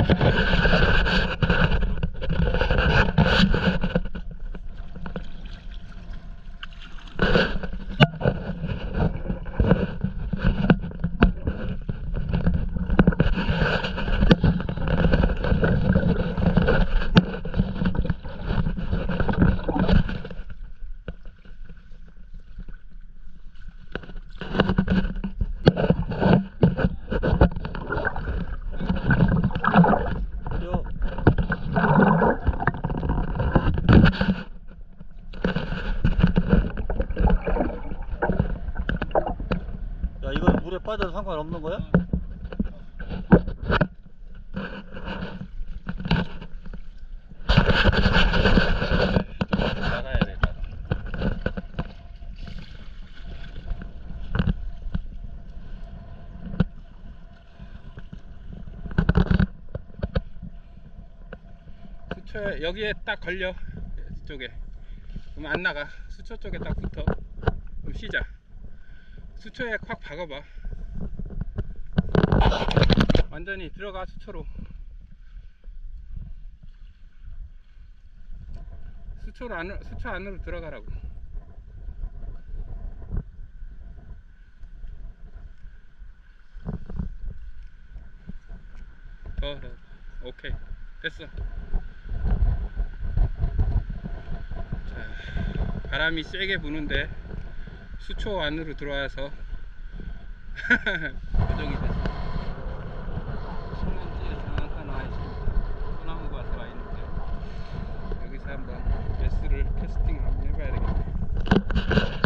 야, 이건 물에 빠져도 상관없는 거야? 나가야 돼. 수초에 여기에 딱 걸려. 이쪽에. 그럼 안 나가. 수초 쪽에 딱 붙어. 그럼 쉬자. 수초에 확 박아봐. 완전히 들어가. 수초로. 수초 안으로 들어가라고. 더. 오케이. 됐어. 자, 바람이 세게 부는데 수초 안으로 들어와서 고정이 됐어. 신문지에 잠깐 와 있습니다. 소나무가 와 있는데 여기서 한번 베스를 캐스팅을 한번 해봐야 되겠네.